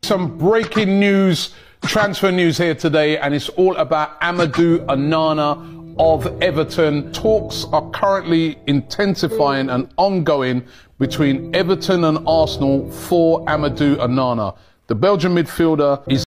some breaking news, transfer news here today, and it's all about Amadou Onana of Everton. Talks are currently intensifying and ongoing between Everton and Arsenal for Amadou Onana. The Belgian midfielder is